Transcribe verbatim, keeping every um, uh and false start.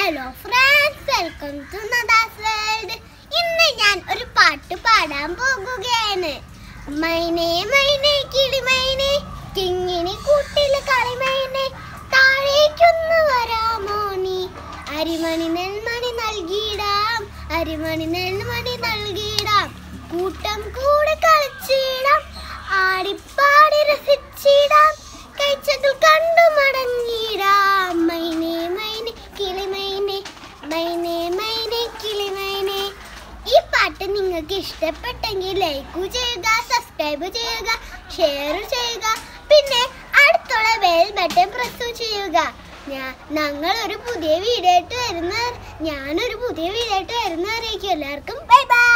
Hello friends, welcome to Nada's world. ഇന്ന് ഞാൻ ഒരു പാട്ട് പാടാൻ പോകുകയാണ്. മൈനേ മൈനേ കിളിമൈനേ, കിങ്ങിണി കൂട്ടിലെ കളിമൈനേ, താഴേക്കൊന്നു വരാമോ നീ? അരിമണി നെൽമണി നൽകിയിടാം, അരിമണി നെൽമണി നൽകിയിടാം, കൂട്ടം കൂടെ കളിച്ചിടാം, ആടിപ്പാടി രസിച്ചിടാം, കഴിച്ചതിൽ കണ്ടു മടങ്ങിടാം. മൈനേ മൈനേ കിളിമൈനേ, മൈനേ മൈനേ കിളിമൈനേ. ഈ പാട്ട് നിങ്ങൾക്ക് ഇഷ്ടപ്പെട്ടെങ്കിൽ ലൈക്ക് ചെയ്യുക, സബ്സ്ക്രൈബ് ചെയ്യുക, ഷെയർ ചെയ്യുക, പിന്നെ അടുത്തുള്ള ബെൽ ബട്ടൺ പ്രസ് ചെയ്യുക. ഞാൻ ഞങ്ങൾ ഒരു പുതിയ വീഡിയോ ആയിട്ട് വരുന്ന ഞാനൊരു പുതിയ വീഡിയോ ആയിട്ട് വരുന്നവരേക്കും എല്ലാവർക്കും ബൈ ബൈ.